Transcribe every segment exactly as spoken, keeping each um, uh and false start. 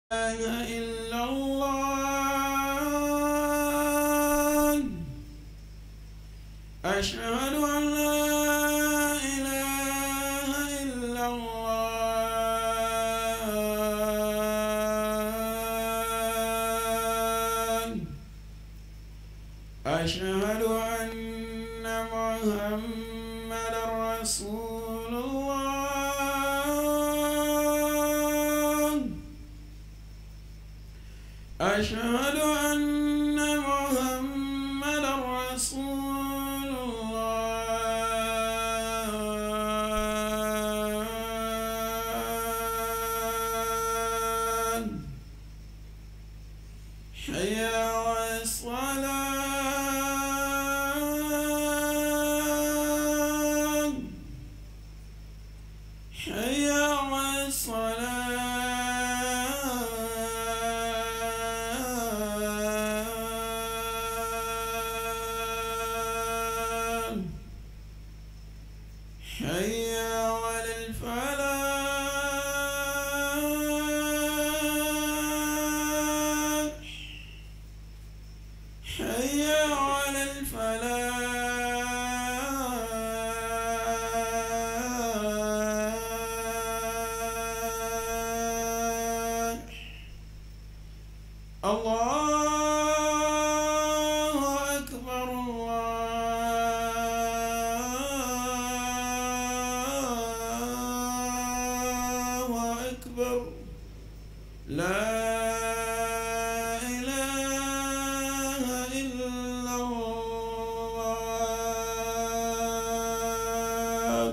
إله إلا الله أشهد أن لا إله إلا الله أشهد أن محمدا رسول الله أشهد أن محمدا رسول الله حي على الصلاة حي على الصلاة حي على الفلاح حي على الفلاح الله أكبر الله أكبر لا إله إلا الله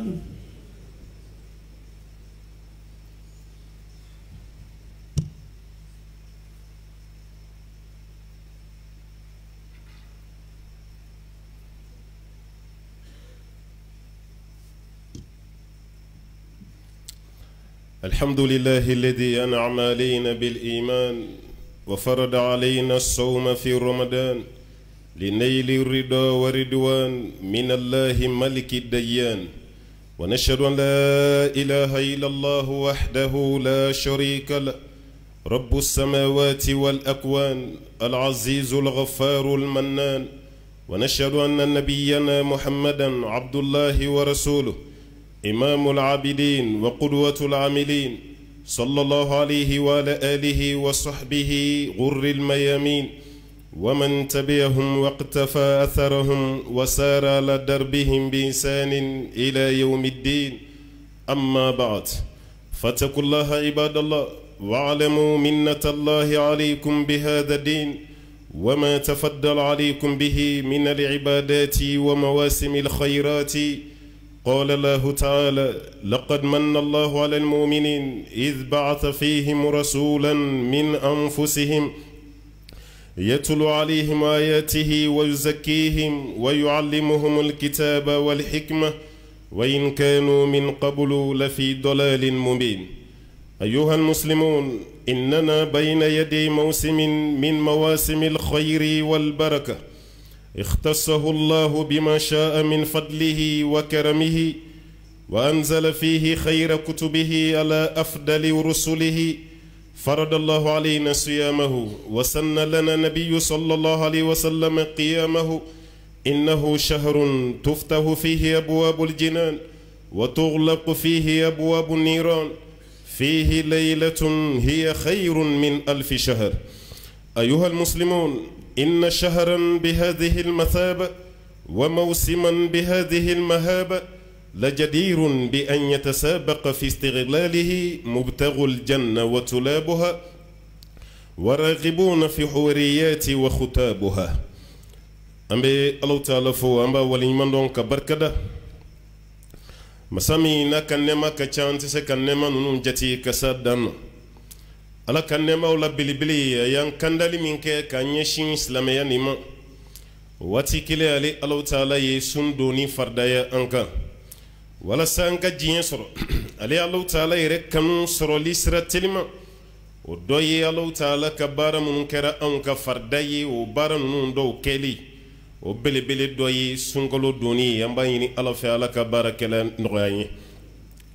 الحمد لله الذي أنعم علينا بالإيمان وفرض علينا الصوم في رمضان لنيل الرضا والرضوان من الله ملك الديان ونشهد أن لا إله إلا الله وحده لا شريك له رب السماوات والأكوان العزيز الغفار المنان ونشهد أن نبينا محمدا عبد الله ورسوله إمام العابدين وقدوة العاملين صلى الله عليه وعلى آله وصحبه غر الميامين ومن تبعهم واقتفى أثرهم وسار على دربهم بإحسان إلى يوم الدين أما بعد فاتقوا الله عباد الله واعلموا منة الله عليكم بهذا الدين وما تفضل عليكم به من العبادات ومواسم الخيرات قال الله تعالى لقد من الله على المؤمنين إذ بعث فيهم رسولا من أنفسهم يتلو عليهم آياته ويزكيهم ويعلمهم الكتاب والحكمة وإن كانوا من قبل لفي ضلال مبين أيها المسلمون إننا بين يدي موسم من مواسم الخير والبركة اختصه الله بما شاء من فضله وكرمه وأنزل فيه خير كتبه على أفضل رسله فرض الله علينا صيامه وسن لنا نبي صلى الله عليه وسلم قيامه إنه شهر تفتح فيه أبواب الجنان وتغلق فيه أبواب النيران فيه ليلة هي خير من ألف شهر أيها المسلمون إن شهرا بهذه المثابة وموسما بهذه المهابة لجدير بأن يتسابق في استغلاله مبتغو الجنة وطلابها وراغبون في حوريات وختابها أمبي الله تعالى فو أمبا وليمان دون كبركدا مسامي نكنما كچانت سكنما نون جتي كسادان ala kan nema wala bilibili yan kandali minke kanyeshin islamaya nima wati kile ali Allah taala ye sundoni fardaya anka wala sanka jiyen soro ali Allah taala yere kanu soro lisra telima o doye Allah taala kabara mun kera anka fardaye o bara nun do keli o bilibili doye sungolo doni yamba yini Allah fa ala kabara kala noyayi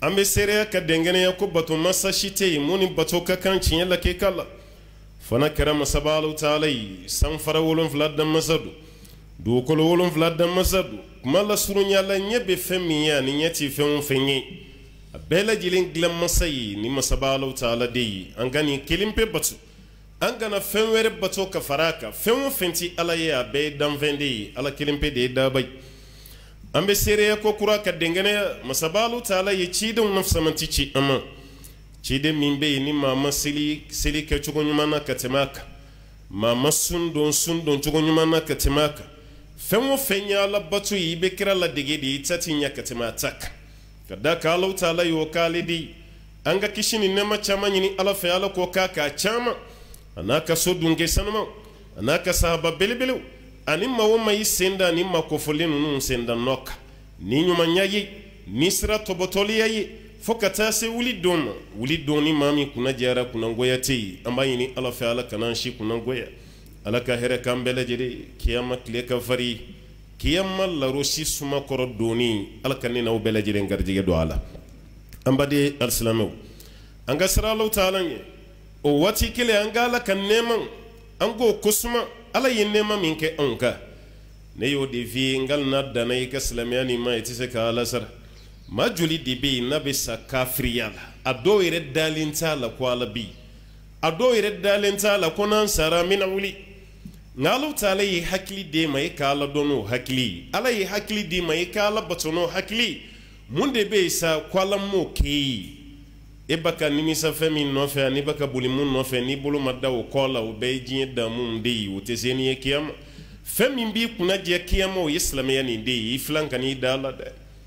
ambe sereya ka dengene ya ko bato masa shite muni bato ka kan cinya la ke kala fana kara masabalu ta'ala san fara wolon vladan masadu do ko wolon vladan masadu kuma la surunya la nyebe femiya ni nyati fem fenyi bela jilin glam masayi ni masabalu ta'ala dai an gani kilimpe batu an gana fenwere bato ka faraka fem fenti ala ya be dan vendi ala kilimpe de da bai ambe sere ko kura ka dengene masabalu ta'ala ye cidon nafsa mantici amma cide mimbe ni mama sili sili ka chugo nyumana katemaka mama sundon sundon chugo nyumana katemaka fenwo fenya la batu yibe kira la digedi tatinya katemata kada ka Allah ta'ala yo kalidi anga kishini nema chama nyini ala fe ala ko kaka chama anaka sodunge sanama anaka sahaba belebelu ani mawoma yisenda ni makofolenu nun senda noka ni nyuma nyayi nisra tobotoli yayi fokata se wuli don wuli doni mami kuna jara kuna ngoya ti ambayini ala fa ala kananshi kuna ngoya ala ka here kambele jere kiyama kle ka fari kiyama la roshi suma koro doni ala kanina o bele jere ngarjige do ala ambade alislamu anga sara Allah ta'ala o wati kile anga ala kan neman ango kusuma ala yin nema minke anka ne yo de vi ngal nadda na yika islamiyani ma itise ka ala sar ma juli dibi na bisa kafriyala ado ire dalinta la kwala bi ado ire dalinta la konan sara min wuli ngalu tala yi hakli de mai kala dono hakli ala yi hakli de mai kala batono hakli munde be sa kwala mo ke e baka nimisa femi no fe ani baka bulimun no fe ni bulu madda o kola o be jin da mun de o te seni e kiyam femi bi kuna je kiyam o islamiya ni de iflan kan ni dala de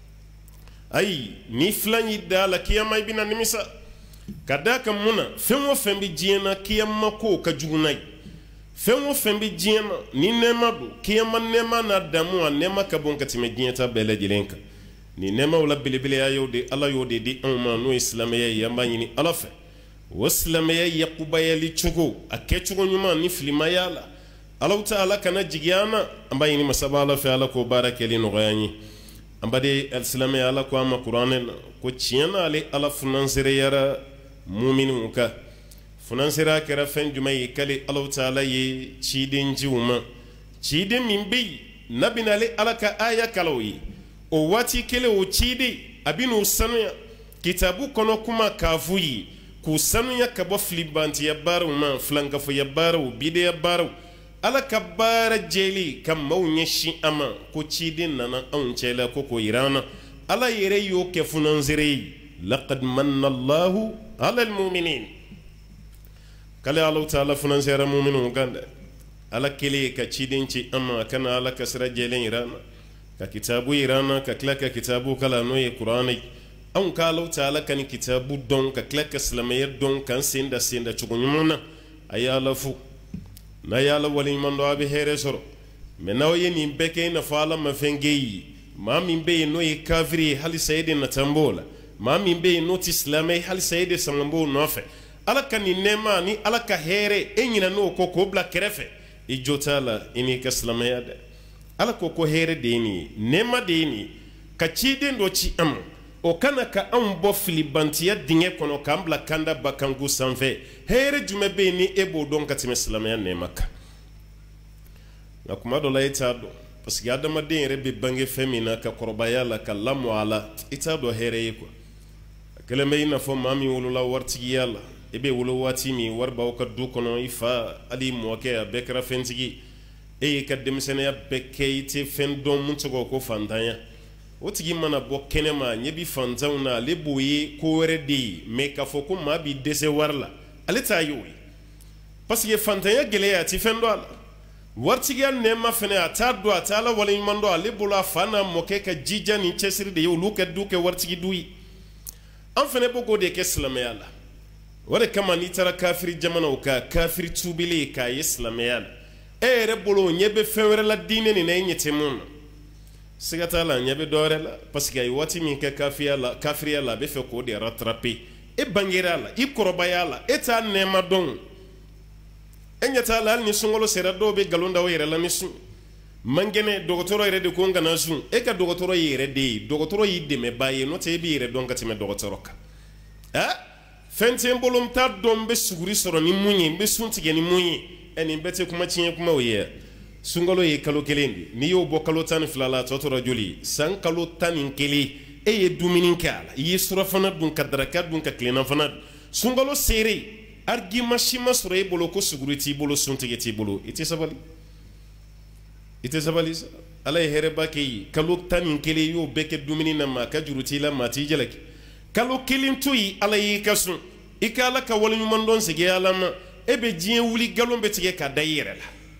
ay ni flan yi dala kiyam ay bina nimisa kadaka muna fenwo fembi jina kiyam mako ka jugunai fenwo fembi jina ni nema do kiyam nema na damu nema ka bon katime jinta bele jilenka ni nema wala bilibili ya yode ala yode di amma no islamiya yamba ni alafa waslamiya yaquba yali chugo ake chugo nyuma ni filima yala Allah ta'ala kana jigiyana amba ni masabala fa ala ko barakeli no gayani amba de alislamiya ala ko amma qur'anen ko ciyana ale ala funansere yara mu'minu ka funansera kara fen jumay kale Allah ta'ala ye cidin jiwuma cidin mimbi nabinale alaka aya kalawi o wati kele o cidi abinu sanuya kitabu kono kuma kafuyi ku sanuya kabo flibanti ya baru ma flanka fo ya baru bide ya baru ala kabara jeli kam mawnyeshi ama ko cidi nana on cela ko ko irana ala yere yo ke funanzire laqad manna Allahu ala almu'minin kala Allah ta'ala funanzira mu'minu ganda ala kele ka cidinci ama kana ala kasra jelen irana ka kitabu irana ka klaka kitabu kala noye qur'ani an ka Allah ta'ala kan kitabu don ka klaka islamiyya don kan sinda sinda chugunyumuna ayala fu na yala wali mando abi here soro menaw yeni beke na fala mafengeyi ma min be no ye kafiri hali sayde na tambola ma min be no islamay hali sayde samambo nofe ala kan ni nema ni ala ka here enyina no ko ko bla kerefe ijotala ini ka islamaya de ala ko ko here de ni nema de ni ka cide ndo ci am o kana ka am bo filibantiya dinge kono kambla kanda bakangu sanfe here jume be ni ebo don ka tim islamaya nema ka na kuma do la itado parce que adama de rebe bange femina ka korobaya la ka lamu ala itado here yiko keleme ina fo mami wulula wartigi yalla ebe wolo wati mi warba o ka du kono ifa ali moke abekra fentigi e ka demsene ya bekeite fen don muntogo ko fantanya o tigi mana bo kenema nyebi fantauna le boye ko redi me ka fo ko ma bi dese warla ale tayoyi parce que fantanya gele ya ti fen do ala wartigi ya nema fene atado atala wala mando ale bula fana moke ka jija ni chesiri de yo luka duke wartigi duyi an fene bogo de ke islamiyala wala kama ni tara kafiri jamana o ka kafiri tubili ka islamiyala e re bolo nyebe fewre la dine ni nay nyete mun sigata la nyebe dore la parce que ay wati min ka kafiri la kafiri la be fe ko de rattraper e bangira la i korobaya la eta nema don enyata la ni sungolo sera do be galunda o yere la ni sun mangene dogotoro yɛrɛ de ko n kana sun e ka dogotoro ye yɛrɛ de ye dogotoro y'i dɛmɛba ye n'o tɛ e b'i yɛrɛ dɔn ka tɛmɛ dogotoro kan ɛ fɛn tɛ n bolo n t'a dɔn n bɛ suguri sɔrɔ ni mun ye n bɛ sun tigɛ ni mun ye ɛ nin bɛɛ tɛ kuma tiɲɛ kumaw ye sunkalo ye kalo kelen de n'i y'o bɔ kalo tan ni fila la tɔ tora joli san kalo tan ni kelen e ye dumuni kɛ a la i ye surafana dun ka daraka dun ka tilennafana dun sunkalo seere argument si ma sɔrɔ e bolo ko suguri t'i bolo sun tigɛ t'i bolo i tɛ sabali i tɛ sabali sa ala ye hɛrɛba kɛ ye kalo tan ni kelen y'o bɛɛ kɛ dumuni na maa ka juru t'i la maa t'i jalaki kalo kelen to yen ala y'i ka sun i ka ala ka waleɲuman dɔn segin ala ma e bɛ diɲɛ wuli nkalon bɛ tigɛ ka da i yɛrɛ la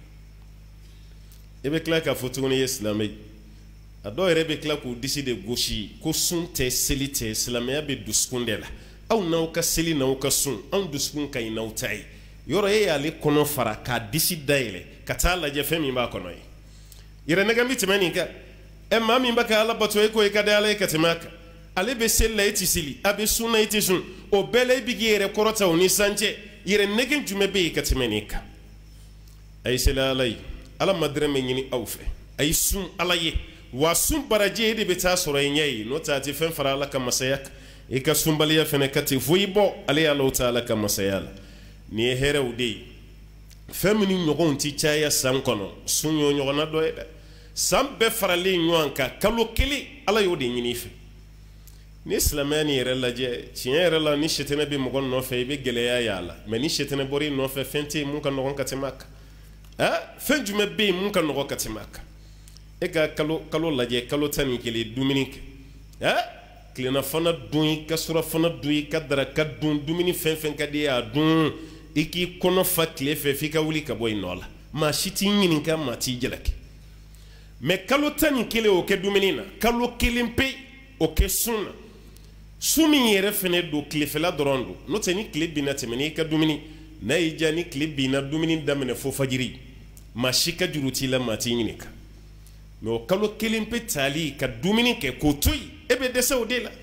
e bɛ tila k'a fɔ tuguni ye silamɛ ye a dɔw yɛrɛ bɛ tila k'u disi de gosi ko sun tɛ seli tɛ silamɛya bɛ dusukun de la aw n'aw ka seli n'aw ka sun anw dusukun ka ɲi n'aw ta ye yɔrɔ e y'ale kɔnɔ fara k'a disi dayɛlɛ ka taa lajɛ fɛn min b'a kɔnɔ ye yɛrɛ nɛgɛ bɛ tɛmɛ nin kan ɛ maa min bɛ ka ala bato e ko i ka di ala ye ka tɛmɛ a kan ale bɛ seli la e tɛ seli a bɛ sun na e tɛ sun o bɛɛ la e bɛ k'i yɛrɛ kɔrɔta o ni san cɛ yɛrɛ nɛgɛ jumɛn bɛ yen ka tɛmɛ nin kan a ye seli ala ye ala ma dɛrɛmɛ ɲini aw fɛ a ye sun ala ye wa sun baraji e de bɛ taa sɔrɔ i ɲɛ ye n'o tɛ a tɛ fɛn fara ala ka masaya kan i ka sunbaliya fana ka tɛ foyi bɔ ale y'alaw ta ala ka masaya la nin ye hɛrɛw de ye fɛn min ɲɔgɔnw tɛ caya san kɔnɔ sun y'o ɲɔgɔnna dɔ ye dɛ san bɛɛ faralen ɲɔgɔn kan kalo kelen ala y'o de ɲini i fɛ ni silamɛya ni yɛrɛ lajɛ tiɲɛ yɛrɛ la ni sɛtɛnɛ bɛ mɔgɔ nɔfɛ i bɛ gɛlɛya y'a la mɛ ni sɛtɛnɛ bɔra i nɔfɛ fɛn tɛ yen mun ka nɔgɔn ka tɛmɛ a kan ɛ fɛn jumɛn bɛ yen mun ka nɔgɔn ka tɛmɛ a kan e ka kalo kalo lajɛ kalo tan ni kelen dumuni kɛ ɛ tilennafana dun i ka surafana dun i ka daraka dun dumuni fɛn fɛn ka di ye a dun i k'i kɔnɔ fa tile fɛ f'i ka wuli ka bɔ i nɔ la maa si t'i ɲininka maa t'i jalaki mɛ kalo tan ni kelen o kɛ dumuni na kalo kelen pe o kɛ sun na sun min yɛrɛ fɛnɛ don tilefɛla dɔrɔn don n'o tɛ ni tile binna tɛmɛ n'i ka dumuni n'a y'i diya ni tile binna dumuni daminɛ fo fajiri maa si ka juru t'i la maa t'i ɲininka mɛ o kalo kelen pe taali ka dumuni kɛ k'o to yen e bɛ dɛsɛ o de la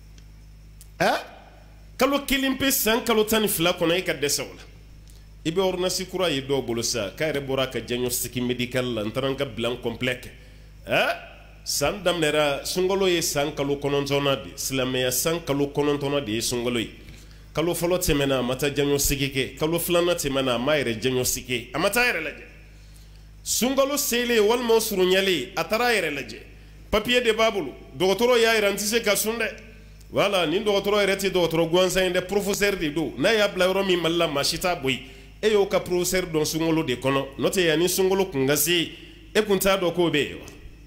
ɛ kalo kelen pe san kalo tan ni fila kɔnɔ e ka dɛsɛ o la i bɛ ordonnance kura ye dɔw bolo sa k'a yɛrɛ bɔra ka diagnostic médical la n taara n ka bilan complet kɛ ɛ san daminɛra sunkalo ye san kalo kɔnɔntɔnna de silamɛya san kalo kɔnɔntɔnna de ye sunkalo ye kalo fɔlɔ tɛmɛna a ma taa diagnostic kɛ kalo filanan tɛmɛna a ma yɛrɛ diagnostic kɛ a ma taa yɛrɛ lajɛ sunkalo selen walima o surunyalen a taara a yɛrɛ lajɛ papier de b'a bolo dɔgɔtɔrɔ y'a yira n tɛ se ka sun dɛ wala nin dɔgɔtɔrɔ yɛrɛ tɛ dɔgɔtɔrɔ gansan ye dɛ professeur de don n'a y'a bila yɔrɔ min mali la maa si t'a bɔ yen e y'o ka professeur dɔn sunkalo de kɔnɔ n'o tɛ yanni sunkalo kun ka se e kun t'a dɔn k'o bɛ yen wa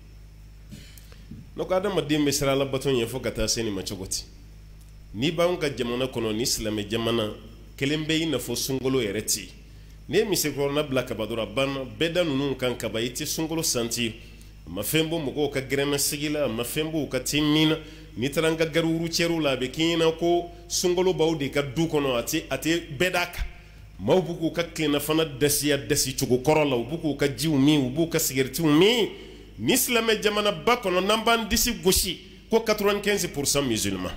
n'o ko adamaden bɛ siran alabato ɲɛ fo ka taa se nin ma cogo ti n'i b'anw ka jamana kɔnɔ ni silamɛ jamana kelen bɛ i n'a fɔ sunkalo yɛrɛ tɛ yen n'i ye misikɔrɔna bila kaba dɔrɔn a banna bɛɛ da ninnu kan kaba i tɛ sunkalo santi a ma fɛn bɔ mɔgɔw ka gɛrɛnna sigi la a ma fɛn bɔ u ka te min na n'i taara an ka gariwuru cɛriw la a bɛ k'i ɲɛna ko sunkalo b'aw de ka du kɔnɔ a tɛ a tɛ bɛɛ d'a kan maaw b'u k'u ka tilennafana dasiya dasi cogo kɔrɔ la u b'u k'u ka jiw min u b'u ka sigɛritiw min ni silamɛ jamana ba kɔnɔ n'an b'an disi gosi ko quatre-vingt-quinze pour cent musulman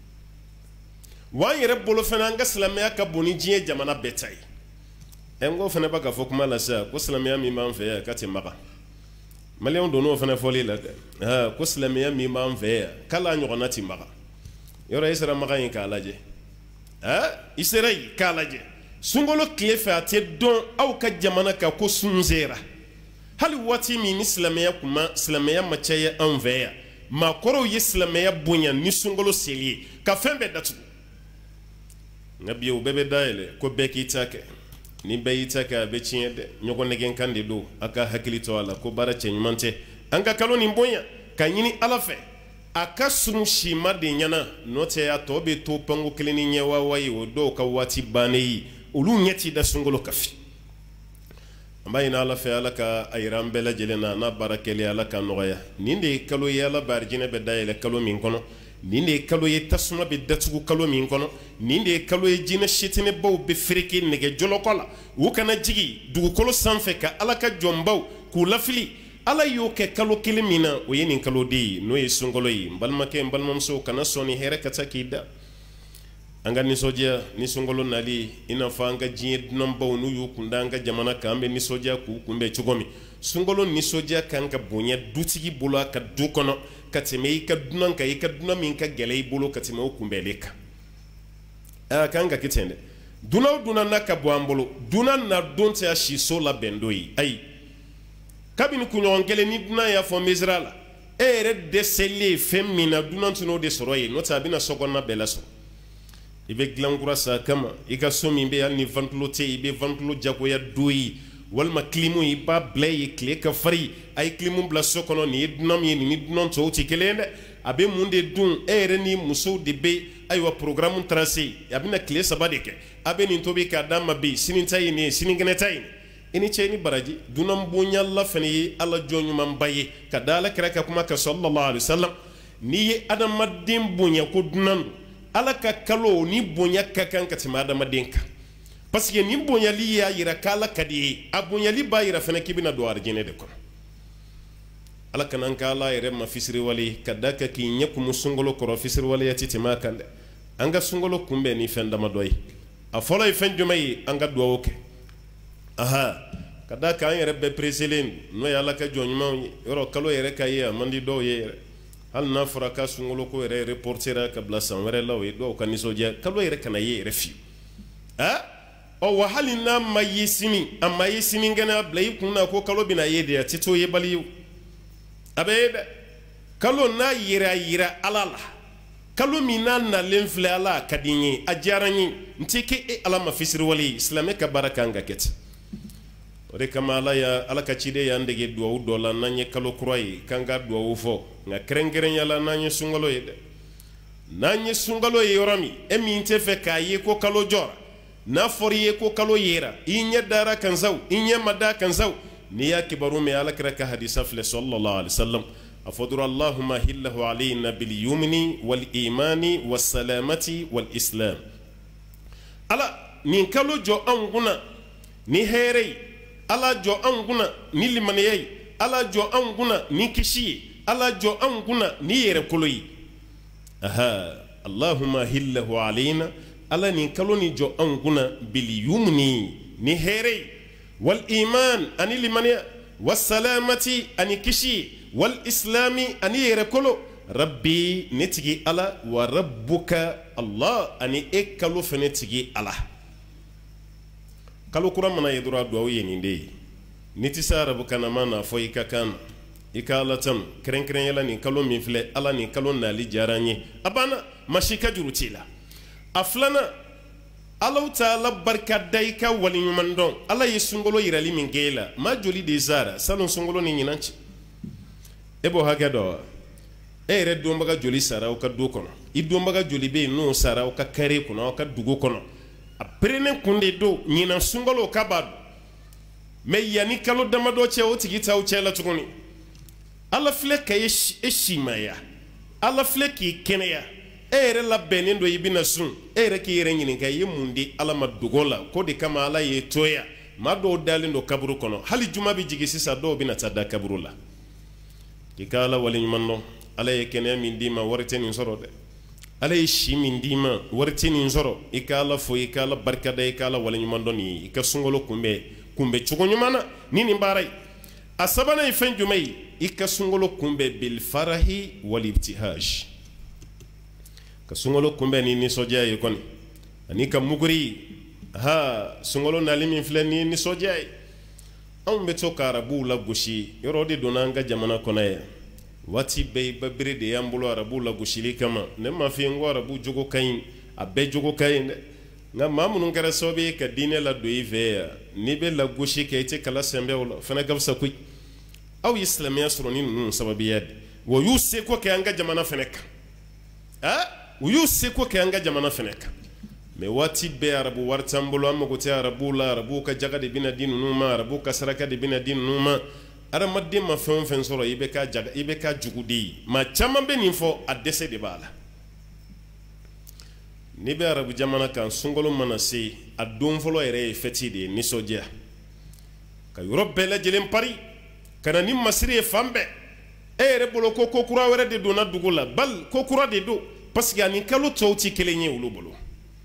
wa an yɛrɛ bolo fana an ka silamɛya ka bon ni diɲɛ jamana bɛɛ ta ye ɛ n ko fana b'a ka fɔ kuma la sa ko silamɛya min b'an fɛ yan k'a tɛ maga maliyɛnw donn'o fana fɔli la dɛ ko silamɛya min b'an fɛ yan k'ala ɲɔgɔnna tɛ maga yɔrɔ i sera maga in k'a lajɛ i sera yen k'a lajɛ sunkalo tile fɛ a tɛ dɔn aw ka jamana kan ko sun sera hali waati min ni silamɛya kuma silamɛya ma caya an fɛ yan maakɔrɔw ye silamɛya bonya ni sunkalo seli ye ka fɛn bɛɛ datugu nka bi o bɛɛ bɛ dayɛlɛ ko bɛɛ k'i ta kɛ ni bɛɛ y'i ta kɛ a bɛ tiɲɛ dɛ ɲɔgɔn nɛgɛn kan de don a ka hakili to a la ko baara cɛ ɲuman tɛ an ka kalo nin bonya ka ɲini ala fɛ a ka sun si ma de ɲɛna n'o tɛ a tɔ bɛ to panko kelen ni ɲɛ waa ye o dɔw ka waati bannen ye olu ɲɛ t'i da sunkalo kafi an b'a ɲini ala fɛ ala ka a yira an bɛɛ lajɛlen na n'a baara kɛlen ala ka nɔgɔya nin de ye kalo ye ala bɛ arijinɛ bɛ dayɛlɛ kalo min kɔnɔ nin de ye kalo ye tasuma bɛ datugu kalo min kɔnɔ nin de ye kalo ye jinɛ setinɛbaw bɛ fereke nɛgɛ jɔlɔkɔ la u kana jigi dugukolo sanfɛ ka ala ka jɔnbaw k'u lafili ala y'o kɛ kalo kelen min na o ye nin kalo de ye n'o ye sunkalo ye n balimakɛ n balimamuso kana sɔn ni hɛrɛ ka taa k'i da anga nisoja ni sungolo nali ina fa anga jiye namba onu yu kunda anga jamana kambe nisoja ku kumbe chugomi sungolo nisoja kanga bonya dutigi bolo ka dukono kateme ka dunan ka ka dunan min ka gelei bolo kateme o kumbe leka a kanga kitende dunaw dunan na ka boambolo dunan na donte a shiso la bendoi ai kabini kunyon gele ni dunan ya fo mizrala ere desele femina dunan tuno de soroye nota bina sokonna belaso ibe glangura sa kama ika somi be al ni vantlo te ibe vantlo jagoya doyi walma klimu iba blay kle ka fari ay klimu bla sokono ni dunam yeni ni dunon to ti kelende abe munde dun ere ni muso de be ay wa programme tracé abina kle sabadeke abe ni tobi ka dama be sinin tay ni sinin gene tay ini cheni baraji dunam bonya la fani alla jonyu man baye kadala kraka kuma ka sallallahu alaihi wasallam ni adam madim bonya ko dunan ala ka kalo ni bonya ka kan ka tima adama denka parce que ni bonya li ya yira kala kadi a bonya li ba yira fana kibina do arjene de ko ala kanan kala yire ma fisri wali kadaka ki nyaku musungolo ko fisri wali ya titima kande anga sungolo kumbe ni fenda madoy a fola e fen jumay anga do oke aha kadaka an yire be preselin no yalla ka jonyuma yoro kalo yire kaye mandi do yire hal na furaka sungolo ko yere reportera ka blasan were lawe do ka nisoje kalo yere kana ye refi ha o wa halina mayisini amma yisini ngana blay kunna ko kalo bina yede ya tito ye bali abebe kalo na yira yira alala kalo mina na lenfle ala kadinyi ajaranyi ntike e ala mafisiri wali islame ka baraka ngaket ore kama ala ya ala ka chide ya ndege duwa dola nanye kalo kuroi kanga duwa ufo nga krengeren yala nanye sungalo yede nanye sungalo yorami emi intefe ka ye ko kalo jora na fori ye ko kalo yera inye dara kanzaw inye mada kanzaw ni ya kibaru me ala kraka hadisa fle sallallahu alaihi wasallam afadru allahumma hillahu alaina bil yumni wal imani was salamati wal islam ala ni kalo jo anguna ni herei ala jo anguna ni limaniyai ala jo anguna ni kishi ala jo anguna ni yere koloyi aha allahumma hillahu alaina ala ni kaloni jo anguna bil yumni ni herei wal iman ani limaniya was salamati ani kishi wal islami ani yere kolo rabbi netigi ala wa rabbuka allah ani ekalo fenetigi ala kalo kura mana yedura duwawu yeninde niti sarabu kana mana fo ika kan ika ala tam kren kren yala ni kalo min file ala ni kalo nali jaranye abana mashika jurutila aflana ala taala barka daika wali nyumandon ala yesungolo yirali min gela ma joli de zara salon sungolo ni nyinanchi ebo hagedo e re dombaga joli sara o ka do kono i dombaga joli be no sara o ka kare kono o ka dugo kono aprene kunde do nyina sungolo kabado me yani kalo damado che o tigita o chela tukuni ala fleka eshimaya ala fleki kenaya ere la benendo yibina sun ere ki yere nyini kay mundi ala madugola ko de kama ala ye toya mado dalindo kaburu kono hali juma bi jigi sisa do bina tada kaburu la dikala wali manno ala ye kenaya min dima warteni sorode ala ye shi min dima warteni soro ikala fo ikala barkada ikala wali mando ni ikasungolo kumbe kumbe chugonyumana nini mbarai asabana ifen jumai ikasungolo kumbe bil farahi wal ibtihaj kasungolo kumbe ni ni soja yikoni anika muguri ha sungolo nalimi fleni ni soja on beto karabu la gushi yorode donanga jamana konaye wati be babire de yambulo arabu la gushili kama ne ma fi ngo arabu jogo kayin abe jogo kayin nga mamunu ngara sobe ka dine la doive ni be la gushi ke te kala sembe wala fana gabsa kuy aw islamiya suroni nun sababiyad wo yuse ko ke anga jamana feneka ha wo yuse ko ke anga jamana feneka me wati be arabu wartambulo amma ko te arabu la arabu ka jaga de bina dinu numa arabu ka saraka de bina dinu numa ara madde ma fen fen soro ibe ka jaga ibe ka jugudi ma chama be ninfo adese de bala ni be arabu jamana kan sungolo manase adon folo ere feti de ni soja ka europe la jelen pari kana ni masiri fambe ere bolo ko kokura were de dona dugula bal kokura de do parce que ani kalo tawti kelenye wulu bolo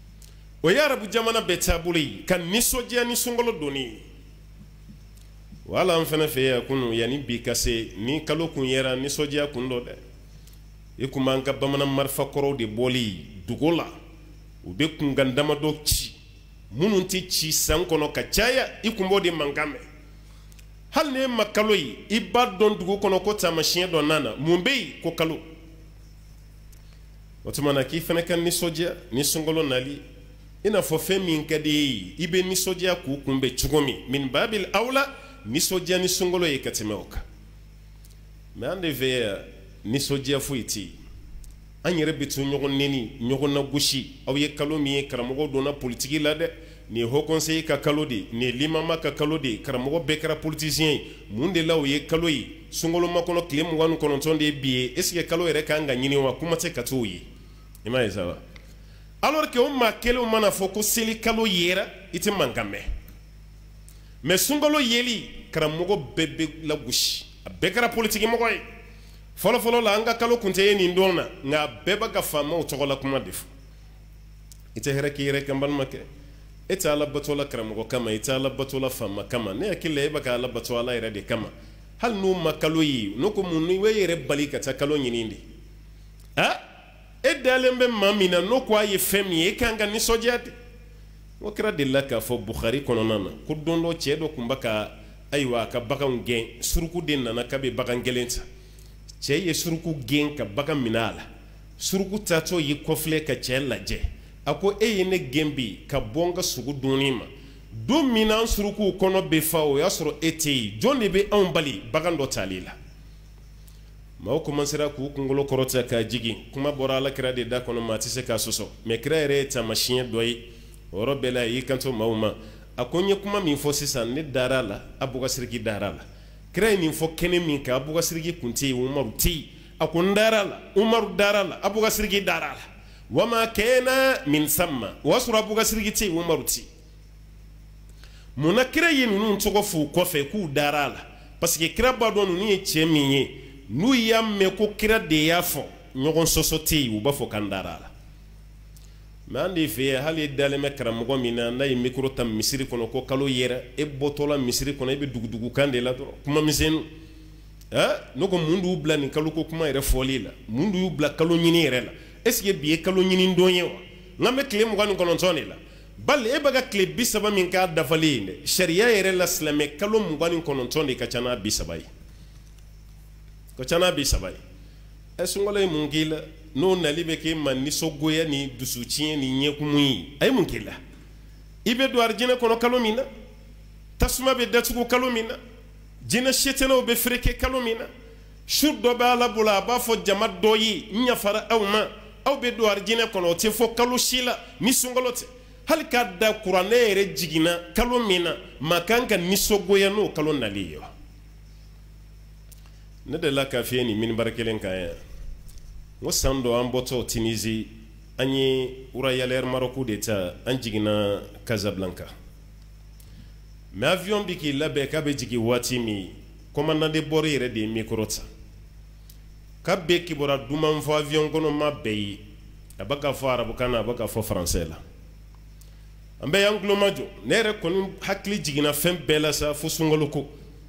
o ye arabu jamana bɛɛ taabolo ye ka nisɔndiya ni sunkalo donni wala an fana fɛ yan kunu yanni bi ka se ni kalo kun yera nisɔndiya kun dɔ dɛ i kun b'an ka bamanan marifa kɔrɔw de bɔli dugu la u bɛ kunkan damadɔ ci minnu tɛ ci san kɔnɔ ka caya i kun b'o de mankan mɛn hali n'e ma kalo ye i b'a dɔn dugu kɔnɔ ko taamasiyɛn dɔ nana mun bɛ yen ko kalo o tuma na k'i fana ka nisɔndiya ni sunkalo nali i n'a fɔ fɛn min ka di ye i bɛ nisɔndiya k'u kunbɛn cogo min min babil awla nisɔndiya ni sunkalo ye ka tɛmɛ o kan mɛ an de fɛ yan nisɔndiya foyi tɛ yen an yɛrɛ bɛ to ɲɔgɔn neni ɲɔgɔn nagosi aw ye kalo min ye karamɔgɔ donna politiki la dɛ nin ye haut conseil ka kalo de nin ye limama ka kalo de karamɔgɔ bɛɛ kɛra politicien ye mun de la o ye kalo ye sunkalo makɔnɔ tile mugan ni kɔnɔntɔn de ye bi ye est ce que kalo yɛrɛ kan ka ɲini wa kuma tɛ ka t'o ye i m'a ye sa wa alors que o maa kelenw mana fɔ ko seli kalo yera i tɛ mankan mɛn mais sunkalo yeli karamɔgɔ bɛɛ bɛ lagosi a bɛɛ kɛra politiki mɔgɔ ye fɔlɔ fɔlɔ la an ka kalo kun tɛ ye nin don na nka bɛɛ b'a ka faamaw tɔgɔ la kuma de fɔ i tɛ hɛrɛ k'i yɛrɛ kan balimakɛ e tɛ ala bato la karamɔgɔ kama i tɛ ala bato la faama kama ne hakili la e bɛ ka ala bato ala yɛrɛ de kama hali n'u ma kalo ye n'o ko mun ni e yɛrɛ bali ka taa kalo ɲini de ah e dalen bɛ maa min na n'o ko a ye fɛn min ye e kan ka nisɔndiya de o kɛra de la k'a fɔ Bukhari kɔnɔna na ko don dɔ cɛ dɔ tun bɛ ka ayiwa a ka baganw gɛn suruku de nana k'a bɛ bagan gɛlɛn ta cɛ ye suruku gɛn ka bagan minɛ a la suruku taatɔ ye kɔfilɛ ka cɛ lajɛ a ko e ye ne gɛn bi ka bɔ n ka sogo dunni ma don min na an surukuw kɔnɔ bɛ fa o y'a sɔrɔ e tɛ yen jɔn de bɛ anw bali bagan dɔ tali la maaw commencera k'u kunkolo kɔrɔta k'a jigin kuma bɔra alakira de da kɔnɔ maa tɛ se k'a sɔsɔ mɛ kira yɛrɛ ye taamasiyɛn dɔ ye o yɔrɔ bɛɛ la a y'i kanto maaw ma a ko n ye kuma min fɔ sisan ne dara a la Abubakar dara a la kira ye nin fɔ kɛnɛ min kan Abubakar kun tɛ yen Umaru tɛ yen a ko n dara a la Umaru dara a la Abubakar dara a la wama kɛna min samma o y'a sɔrɔ Abubakar tɛ yen Umaru tɛ yen munna kira ye ninnu tɔgɔ f'u kɔfɛ k'u dara a la parce que kira b'a dɔn ninnu ye cɛ min ye n'u y'a mɛn ko kira de y'a fɔ ɲɔgɔn sɔsɔ tɛ yen u b'a fɔ k'an dara a la mɛ an de fɛ yen hali e dalen bɛ karamɔgɔ min na n'a ye mikoro ta misiri kɔnɔ ko kalo yɛrɛ e bɔtɔla misiri kɔnɔ e bɛ dugudugukan de la dɔrɔn kuma misɛnnin n'o ko mun d'u bila nin kalo ko kuma yɛrɛ fɔli la mun d'u bila kalo ɲini yɛrɛ la est ce que bi ye kalo ɲini don ye wa n'an bɛ tile mugan ni kɔnɔntɔn de la bali e bɛ ka tile bi saba min k'a dafalen ye dɛ sariya yɛrɛ la silamɛ kalo mugan ni kɔnɔntɔn de ka ca n'a bi saba ye ka ca n'a bi saba ye ɛ sunkalo ye mun k'i la n'o nali bɛ k'e ma nisɔngoya ni dusutiɲɛ ni ɲɛkumu ye a ye mun k'i la i bɛ don arijinɛ kɔnɔ kalo min na tasuma bɛ datugu kalo min na jinɛ setɛnɛw bɛ fereke kalo min na su dɔ bɛ ala bolo a b'a fɔ jama dɔ ye n yafara aw ma aw bɛ don arijinɛ kɔnɔ o tɛ fɔ kalo si la ni sunkalo tɛ hali k'a da kuranɛ yɛrɛ jiginna kalo min na maa kan ka nisɔngoya n'o kalo nali ye wa ne de la k'a f'i ye nin minibari kelen kan yan n ko san dɔ an bɔtɔ Tunisie an ye Royal Air Maroc de ta an jiginna Casablanca mais avion bi k'i labɛn k'a bɛ jigin waati min commandant de bord yɛrɛ de ye micro ta k'a bɛɛ kibara duman fɔ avion kɔnɔ ma bɛɛ ye a bɛ ka fɔ arabukan na a bɛ ka fɔ français la an bɛ y'an tulo majɔ ne yɛrɛ kɔni hakili jiginna fɛn bɛɛ la sa fo sunkalo ko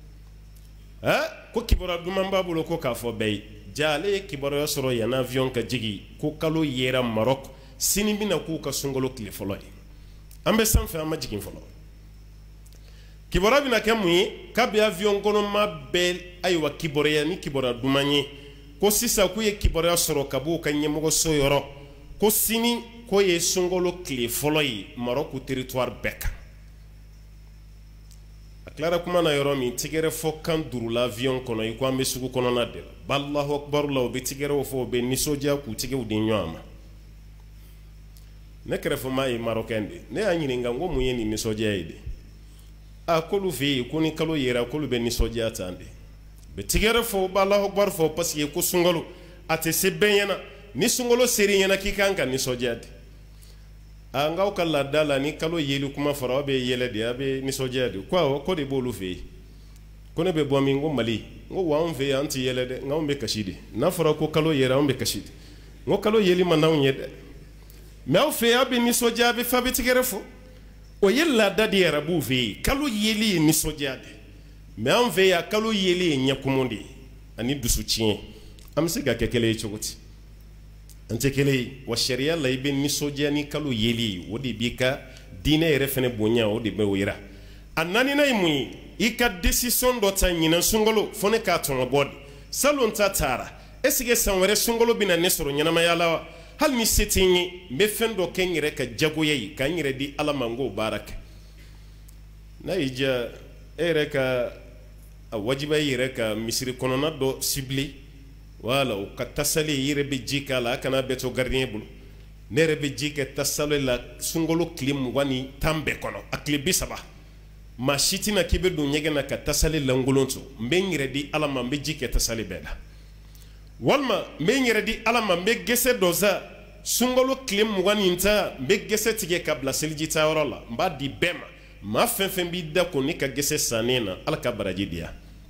ɛ ko kibara duman b'a bolo ko k'a fɔ bɛɛ ye ja ale ye kibaruya sɔrɔ yanni avion ka jigin ko kalo yera Maroc sini bɛna k'u ka sunkalo tile fɔlɔ ye an bɛ sanfɛ an ma jigin fɔlɔ kibaruya bɛna kɛ mun ye k'a bɛ avion kɔnɔ maa bɛɛ ayiwa kibaruya ni kibaruya duman ye ko sisan k'u ye kibaruya sɔrɔ ka b'u ka ɲɛmɔgɔso yɔrɔ ko sini ko ye sunkalo tile fɔlɔ ye Maroc territoire bɛɛ kan a tilara kuma na yɔrɔ min tigɛrɛ fɔ kan duuru la avion kɔnɔ i ko an bɛ sugu kɔnɔna de la Allahu akbar la u bɛ tigɛrɛw fɔ u bɛ nisɔndiya k'u tigɛw di ɲɔgɔn ma ne kɛrɛfɛmaa ye Marocain de ne y'a ɲininka n ko mun ye nin nisɔndiya ye de a k'olu fɛ yen ko ni kalo yera k'olu bɛ nisɔndiya tan de u bɛ tigɛrɛ fɔ u bɛ Allahu akbar fɔ parce que ko sunkalo a tɛ se bɛɛ ɲɛna ni sunkalo ser'i ɲɛna k'i kan ka nisɔndiya de a n k'aw ka laada la ni kalo yeli kuma fɔra aw bɛ yɛlɛ de a bɛ nisɔndiya de ko awɔ ko de b'olu fɛ yen ko ne bɛ bɔ min ko Mali n ko wa anw fɛ yan an tɛ yɛlɛ dɛ nka anw bɛ kasi de n'a fɔra ko kalo yera anw bɛ kasi de n ko kalo yeli man d'anw ye dɛ mais aw fɛ a bɛ nisɔndiya a bɛ fa bɛ tigɛrɛ fɔ o ye laada de arabuw fɛ yen kalo yeli ye nisɔndiya de mais an fɛ yan kalo yeli ye ɲɛkumu de ye ani dusu tiɲɛ an bɛ se ka kɛ kelen ye cogo di an tɛ kelen ye wa sariya la i bɛ nisɔndiya ni kalo yeli ye o de b'i ka diinɛ yɛrɛ fana bonya o de bɛ o yira a naaninan ye mun ye i ka décision dɔ ta ɲinan sunkalo fo ne k'a tɔnɔ bɔ de salon ta taara est ce que san wɛrɛ sunkalo bɛ na ne sɔrɔ ɲɛnamaya la wa hali ni se tɛ n ye n bɛ fɛn dɔ kɛ n yɛrɛ ka jagoya ye ka n yɛrɛ di ala ma n k'o baara kɛ n'a y'i diya e yɛrɛ ka a wajiba i yɛrɛ ka misiri kɔnɔna dɔ ciblé wala o ka tasali i yɛrɛ bɛ ji k'a la a kana bɛɛ to gardien bolo ne yɛrɛ bɛ ji kɛ tasali la sunkalo tile mugan ni tan bɛɛ kɔnɔ a tile bi saba maa si tɛna k'i bɛ don ɲɛgɛn na ka tasali lankolon to n bɛ n yɛrɛ di ala ma n bɛ ji kɛ tasali bɛɛ la walima n bɛ n yɛrɛ di ala ma n bɛ gɛsɛ dɔ sa sunkalo tile mugan ni ta n bɛ gɛsɛ tigɛ ka bila seliji ta yɔrɔ la n b'a di bɛɛ ma maa fɛn fɛn b'i da ko ne ka gɛsɛ sannen na ala ka baraji di yan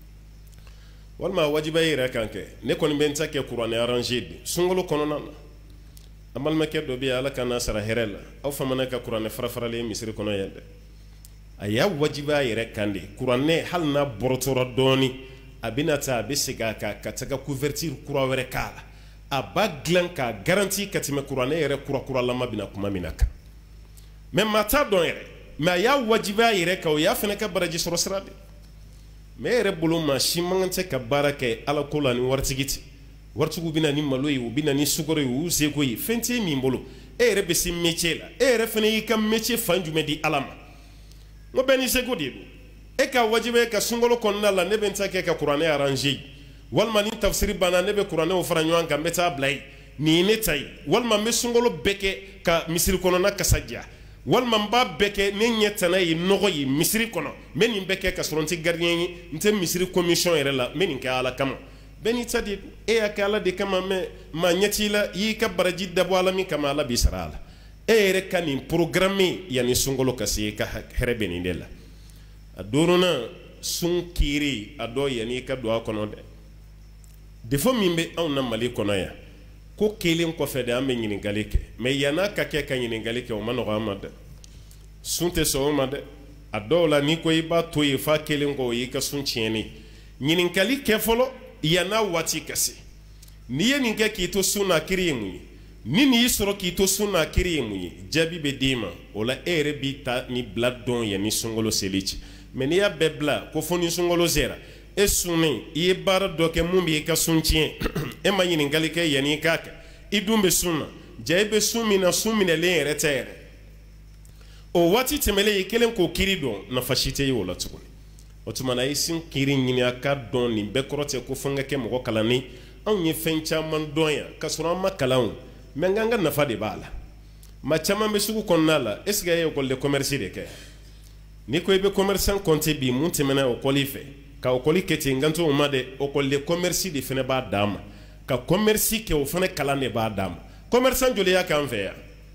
walima wajiba i yɛrɛ kan kɛ ne kɔni bɛ n ta kɛ kuranɛ arranger de sunkalo kɔnɔna na an balimakɛ dɔ bɛ yen ala ka n'a sara hɛrɛ la aw famana ka kuranɛ fara faralen misiri kɔnɔ yan dɛ a y'a wajiba a yɛrɛ kan de kuranɛ hali n'a bɔrɔtɔra dɔɔni a bɛna taa a bɛ segin a kan ka taga couverture kura wɛrɛ k'a la a b'a dilan k'a garanti ka tɛmɛ kuranɛ yɛrɛ kurakuralama bɛna kuma min na kan mais maa t'a dɔn yɛrɛ mais a y'a wajiba a yɛrɛ kan o y'a fana ka baraji sɔrɔ sira de mais e yɛrɛ bolo maa si man tɛ ka baara kɛ ala ko la ni waritigi tɛ waritigiw bɛ na ni malo ye u bɛ na ni sukaro ye u y'u seko ye fɛn tɛ min bolo e yɛrɛ bɛ se métier la e yɛrɛ fana y'i ka métier fan jumɛn di ala ma n ko bɛɛ ni seko de don e ka wajiba ye ka sunkalo kɔnɔna la ne bɛ n ta kɛ ka kuranɛ arranger walima ni tafsiri banna ne bɛ kuranɛw fara ɲɔgɔn kan n bɛ taa bila yen nin ye ne ta ye walima n bɛ sunkalo bɛɛ kɛ ka misiri kɔnɔna kasaja walima n b'a bɛɛ kɛ ne ɲɛ tana ye nɔgɔ ye misiri kɔnɔ n bɛ nin bɛɛ kɛ ka sɔrɔ n tɛ gardien ye n tɛ misiri commission yɛrɛ la n bɛ nin kɛ ala kama bɛɛ n'i ta de don e y'a kɛ ala de kama mais maa ɲɛ t'i la i y'i ka baraji dabɔ ala min kama ala b'i sara a la e yɛrɛ ka nin programme yanni sunkalo ka se i ka hɛrɛ bɛ nin de la a duurunan sun kiiri a dɔ yanni i ka don a kɔnɔ dɛ défaut min bɛ anw na mali kɔnɔ yan ko kelen kɔfɛ de an bɛ ɲininkali kɛ mais yann'a ka kɛ ka ɲininkali kɛ o ma nɔgɔ an ma dɛ sun tɛ sɔn o ma dɛ a dɔw la n'i ko i b'a to yen f'a kelen kɔ o y'i ka sun tiɲɛni ɲininkali kɛ fɔlɔ yann'a waati ka se n'i ye nin kɛ k'i to sun na kiri ye mun ye ni nin y'i sɔrɔ k'i to sun na kiri ye mun ye jaabi bɛ d'i ma o la e yɛrɛ b'i ta ni bila dɔn yanni sunkalo seli cɛ mais n'i y'a bɛɛ bila ko fo ni sunkalo sera e sunnen i ye baara dɔ kɛ mun b'i ka sun tiɲɛ e ma ɲininkali kɛ yanni i k'a kɛ i dun bɛ sun na ja i bɛ sun min na sun minɛlen yɛrɛ tɛ yɛrɛ o waati tɛmɛlen i kelen k'o kiri dɔn nafa si tɛ ye o la tuguni o tuma na i sun kiri ɲini a ka dɔn nin bɛɛ kɔrɔ tɛ ko fo n ka kɛ mɔgɔ kalannen anw ye fɛn caman dɔn yan ka sɔrɔ an ma kalan o mais n ka n ka nafa de b'a la maa caman bɛ sugu kɔnɔna la est ce que e ye école de commerce de kɛ n'i ko i bɛ commerçant compter bi mun tɛmɛna école fɛ ka école kɛ ten n kan t'o ma dɛ école de commerce de fana b'a d'a ma ka commerce kɛ o fana kalan de b'a d'a ma commerçant joli y'a k'an fɛ yan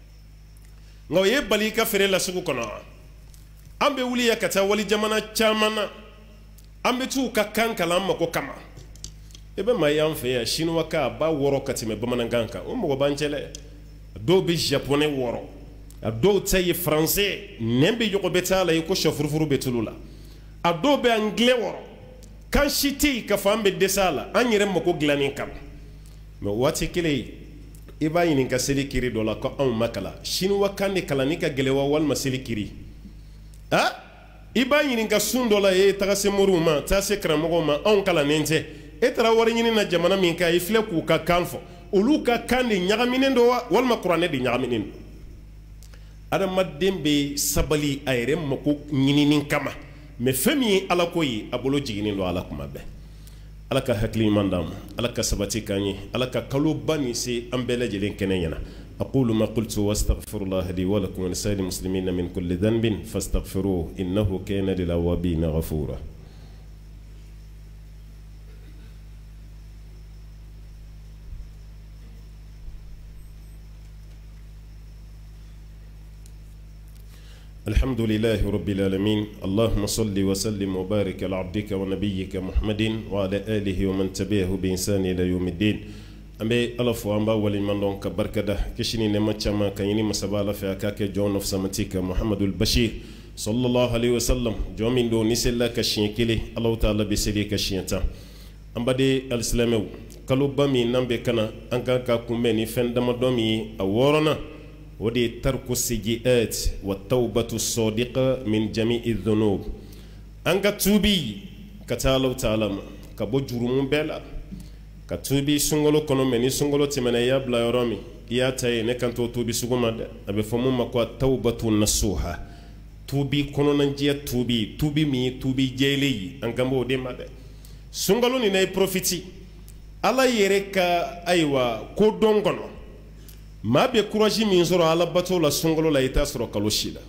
nka o ye bali i ka feere la sugu kɔnɔ an bɛ wuli yan ka taa wali jamana caman na an bɛ t'u ka kan kalan mako kama e bɛ maa y'an fɛ yan chinois ka a b'a wɔrɔ ka tɛmɛ bamanankan kan o mɔgɔ b'an cɛ dɛ dɔw bɛ japonais wɔrɔ a dɔw ta ye français nɛn bɛ yɔgɔ bɛ t'a la i ko sɔ furufuru bɛ tulu la a dɔw bɛ anglais wɔrɔ kan si tɛ yen ka fɔ an bɛ dɛsɛ a la an yɛrɛ mako dilannen kama mais waati kelen i b'a ɲininka seli kiri dɔ la ko anw ma kalan chinois kan de kalan ni ka gɛlɛn wa walima seli kiri ah i b'a ɲininka sun dɔ la e taga se moriw ma taa se karamɔgɔw ma anw kalannen tɛ e taara wari ɲini na jamana min kan i filɛ k'u ka kan fɔ olu ka kan de ɲagaminen don wa walima kuranɛ de ɲagaminen don adamaden bɛ sabali a yɛrɛ mako ɲinini kama mais fɛn min ye ala ko ye a bolo jiginin don ala kuma bɛɛ ala ka hakili ɲuman d'an ma ala ka sabati k'an ye ala ka kaloba nin se an bɛɛ lajɛlen kɛnɛ ɲɛna أقول ما قلت واستغفر الله لي ولكم ولسائر المسلمين من كل ذنب فاستغفروه إنه كان للأوابين غفورا الحمد لله رب العالمين اللهم صل وسلم وبارك على عبدك ونبيك محمد وعلى آله ومن تبعه بإحسان إلى يوم الدين ambe ala fo amba wali mandon ka barkada kishini ne machama kanyini masabala fa kake John of Samatika Muhammadul Bashir sallallahu alaihi wasallam jomin do ni sella ka shinkili Allah ta'ala be sedi ka shinta ambade alislamew kalo bami nambe kana anka ka kumbe ni fendama domi a worona wodi tarku sijiat wa tawbatu sadiqa min jami'i dhunub anka tubi kata Allah ta'ala ka bo jurumun bela ka tubi sungolo kono meni sungolo timena ya bla yoromi ya tay ne kanto tubi suguma de abe fomu makwa tawbatu nasuha tubi kono nanjia tubi tubi mi tubi jeli anka mbo de made sungalo ni nay profiti ala yere ka aywa ko dongono mabe courage min zoro ala bato la sungalo la ita soro kaloshila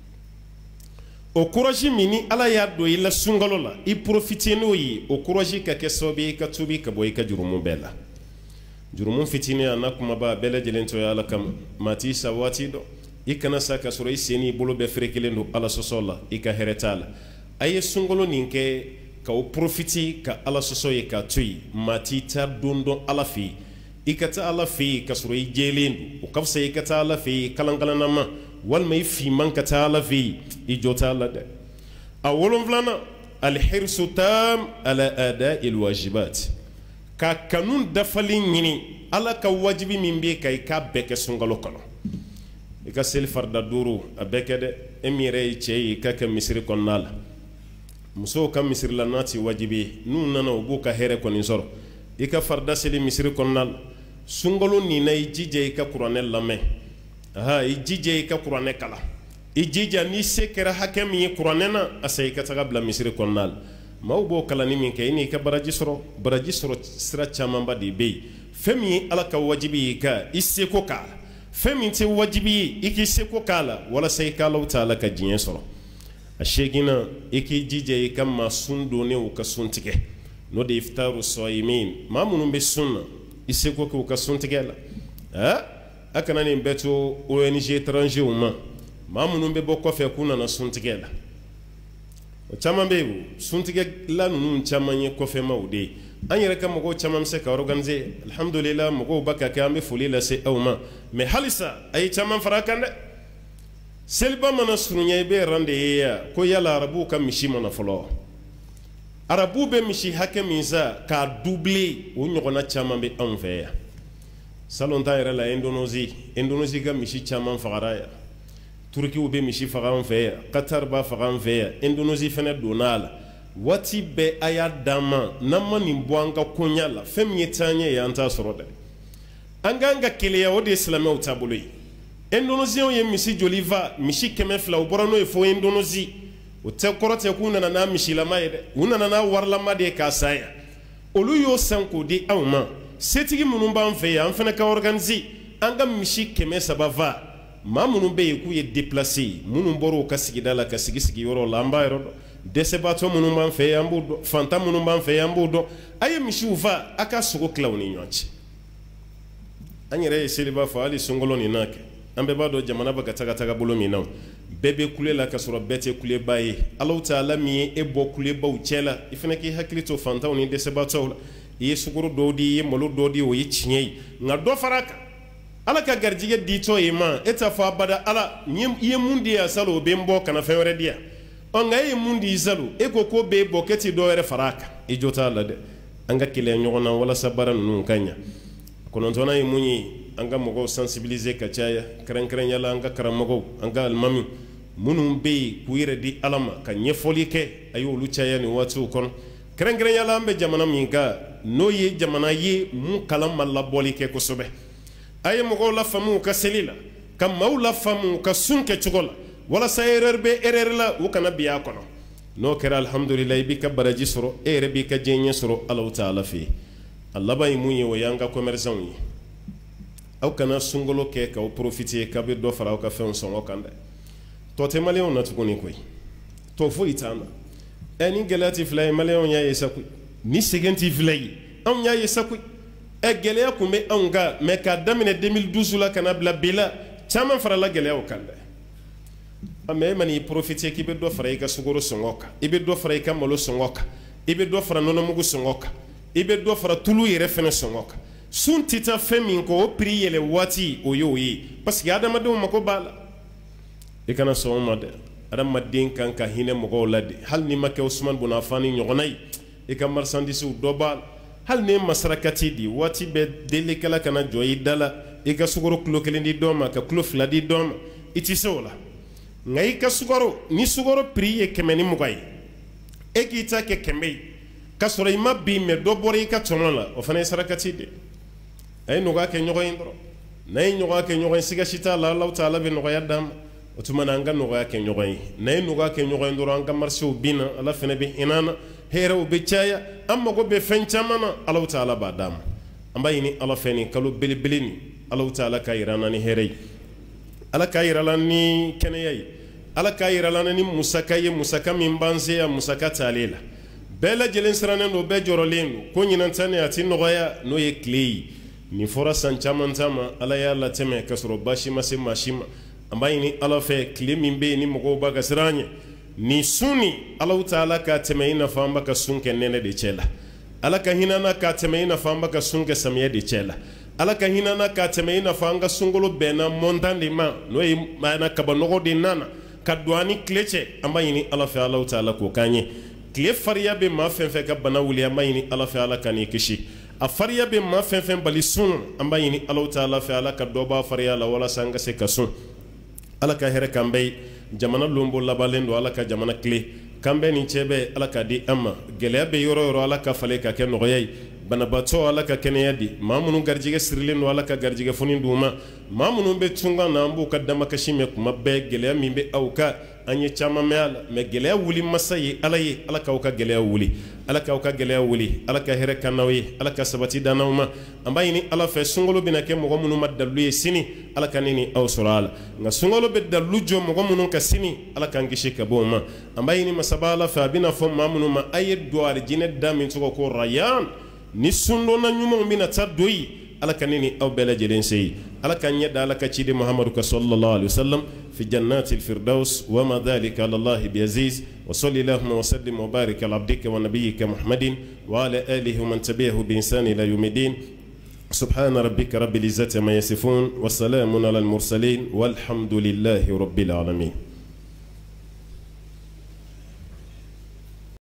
o courage mini ala ya do ila sungalo la i profiti no yi o courage ka kesobe ka tubi ka boy ka jurumu bela jurumu fitini anakuma ba bela jelento ya ala kam mati sawati do ikana saka soro iseni bolo be frekele no ala sosola ika heretala aye sungalo ninke ka o profiti ka ala soso ye ka tui mati tar dondo ala fi ikata ala fi ka soro ijelendu o kafsa ikata ala fi kalangalana ma wal may fi man kata ala fi ijota ala de awolon vlana al hirsu tam ala ada'i al wajibat ka kanun dafalin yini ala ka wajibi min be kay ka beke sungalo kono ika sel farda duru abeke de emire chei ka ka misri konnala muso ka misri la nati wajibi nu nana ugo ka here ko ni soro ika farda seli misri konnal sungolo ni nay jije ka qur'anel lame aha i jije ka qur'ane kala i jija ni sekera hakem yi qur'anena asay ka taga bla misri konnal mawbo kala ni min kay ni ka baraji soro baraji soro sira chamamba di be femi ala ka wajibi ka iseko kala femi te wajibi iki seko kala wala say kala ta'ala ka jiyen soro ashegina iki jije kama sundo ne o ka suntike no de iftaru saimin mamunun be sunna iseko ko ka suntike la ha akana ni beto O N G étranger uma mamunun be bokko fe kuna na suntike la o chama be suntike la nunu chama nye ko fe mawde anyere kam ko chama se ka organiser alhamdulillah mo baka ka me fuli la se awma me halisa ay chama farakande selba mana sunya be rande ya ko yala arabu kam mishi mana folo arabu be mishi hakemiza ka doubler o nyogona chama be anfe ya salon taire la Indonésie Indonésie ga mishi chama fagara ya Turki be mishi fagara anfe ya Qatar ba fagara anfe ya Indonésie fene donala wati be aya dama namma ni mbwanga konyala femye tanye ya anta sorode anganga kele ya ode islamé o tabului Indonésien ye misi joliva mishi keme fla uborano e fo Indonésie o te korote kuna na na mishi la maide una na na warla made ka saya olu yo sanko di awma setigi munumba mfe ya mfana ka organiser anga mishi keme sabava ma munumbe ku ye déplacer munumboro ka sigida la ka sigi sigi yoro lamba yoro dese bato munumba mfe ya mbudo fanta munumba mfe ya mbudo aye mishi uva aka sugo klawni nyonchi anyere seliba fa ali songolo ni nake ambe bado jamana baga taga taga bolo mina bebe kule la kasoro bete kule baye Allah ta'ala mi e bo kule ba uchela ifene ki haklito fanta oni de sebato ye sukuru dodi ye molo dodi o ye chinye nga do faraka ala ka garjige dito ima eta fa bada ala ye mundi ya salo be mbo kana fewre dia onga ye mundi salo e ko ko be boketi do were faraka e jota la de anga kile nyogona wala sabara nun kanya kono tona ye munyi anga mogo sensibiliser ka caya kren kren yala anga karamogo anga almami munum be kuire di alama ka nyefoli ke ayo lu caya ni watu kon kren kren yala ambe jamana minka no ye jamana ye mu kalam malla boli ke ko sobe ay mogo la famu ka selila kam maula famu ka sunke chugola wala sa erreur be erreur la u kana biya kono no kera alhamdulillah bi ka baraji soro ere bi ka jenye soro Allah ta'ala fi Allah bay munye wo yanga commerçant yi aw kana sungolo ke ka o profiter ka be do fara o ka fen son o kande to te maleon na tukuni koy to fo itana eni gelati flay maleon ya yesaku ni segenti flay on ya yesaku e gele ku me anga me ka damine deux mille douze la kana bla bila chama fara la gele o kande ame mani profiter ki be do fara ka sugoro songoka ibe do fara ka malo songoka ibe do fara nono mugu songoka ibe do fara tulu yere fene songoka sun tita fɛn min kɔ o prix yɛlɛ waati o y'o ye parce que adamadenw mako b'a la i kana sɔn o ma dɛ adamaden kan ka hinɛ mɔgɔw la de hali n'i ma kɛ Usman bun Affan ɲɔgɔnna ye i ka marchandise dɔ b'a la hali n'i ye masarakati di waati bɛɛ delikɛla kana jɔ i da la i ka sukaro kilo kelen di dɔ ma ka kilo fila di dɔ ma i ti se o la nka i ka sukaro ni sukaro prix ye kɛmɛ ni mugan ye e k'i ta kɛ kɛmɛ ye k'a sɔrɔ i ma bin mɛ dɔ bɔra i ka tɔnɔ la o fana ye sarakati de a ye nɔgɔya kɛ ɲɔgɔn ye dɔrɔn n'a ye nɔgɔya kɛ ɲɔgɔn ye siga si t'a la Alahu Taala bɛ nɔgɔya d'an ma o tuma na an ka nɔgɔya kɛ ɲɔgɔn ye n'a ye nɔgɔya kɛ ɲɔgɔn ye dɔrɔn an ka marché bin na Ala fana bɛ hinɛ an na hɛrɛw bɛ caya an mago bɛ fɛn caman na Alahu Taala b'a d'an ma an b'a ɲini Ala fɛ nin kalo belebele nin Alahu Taala ka yira an na ni hɛrɛ ye Ala ka yira la ni kɛnɛya ye Ala ka yira la ni musaka ye musaka min b'an se yan musaka t'ale la bɛɛ lajɛlen sirannen don bɛɛ jɔrɔlen don ko ɲinan ta ni a ti nɔgɔya n'o ye tile ye nin fɔra san caman ta ma Ala y'a latɛmɛ k'a sɔrɔ baasi ma se maa si ma an b'a ɲini Ala fɛ tile min bɛ yen ni mɔgɔw b'a ka siran an ɲɛ nin sun ni Alahu Taala k'a tɛmɛ i n'a fɔ an b'a ka sun kɛ nɛnɛ de cɛ la Ala ka hinɛ an na k'a tɛmɛ i n'a fɔ an b'a ka sun kɛ samiyɛ de cɛ la Ala ka hinɛ an na k'a tɛmɛ i n'a fɔ an ka sunkalo bɛnna montant de ma n'o ye kabanɔgɔ de nana ka don an ni tile cɛ an b'a ɲini Ala fɛ Alahu Taala k'o k'an ye tile fariya bɛ maa fɛn fɛn ka bana wuli an b'a ɲini Ala fɛ Ala ka n'i kisi a fariya bɛ maa fɛn fɛn bali sun an b'a ɲini Alahu Taala fɛ Ala ka dɔ bɔ a fariya la walasa an ka se ka sun Ala ka hɛrɛ k'an bɛɛ ye jamana lombo labanlen don Ala ka jamana tile k'an bɛɛ ni cɛ bɛɛ Ala ka di an ma gɛlɛya bɛ yɔrɔ o yɔrɔ Ala ka falen ka kɛ nɔgɔya ye banabaatɔ Ala ka kɛnɛya di maa minnu garijɛgɛ sirilen don Ala ka garijɛgɛ foni d'u ma maa minnu bɛ tunga na an b'u ka damakasi mɛn kuma bɛɛ gɛlɛya min bɛ aw ka an ye caman mɛn a la mɛ gɛlɛya wuli masa ye Ala ye Ala k'aw ka gɛlɛya wuli Ala k'aw ka gɛlɛya wuli Ala ka hɛrɛ ka n'aw ye Ala ka sabati da n'aw ma an b'a ɲini Ala fɛ sunkalo bɛna kɛ mɔgɔ minnu ma dalu ye sini Ala ka ne ni aw sɔrɔ a la nka sunkalo bɛ dalu jɔ mɔgɔ minnu ka sini Ala k'an kisi ka bɔ o ma an b'a ɲini masaba Ala fɛ a bɛna fɔ maa minnu ma a ye don arijinɛ da min tɔgɔ ko Rayan ni sundonna ɲumanw bɛna taa don yen Ala ka ne ni aw bɛɛ lajɛlen se yen Ala ka ɲɛ da Ala ka ciden Muhamadu ka sallallahu alaihi wasallam fi jannatil firdaus wa ma dhalika ala Allah biaziz wa sallallahu wa sallim wa barik ala abdika wa nabiyyika Muhammadin wa ala alihi wa man tabi'ahu bi ihsan ila yawmiddin subhana rabbika rabbil izzati amma yasifun wa salamun ala al mursalin walhamdulillahi rabbil alamin.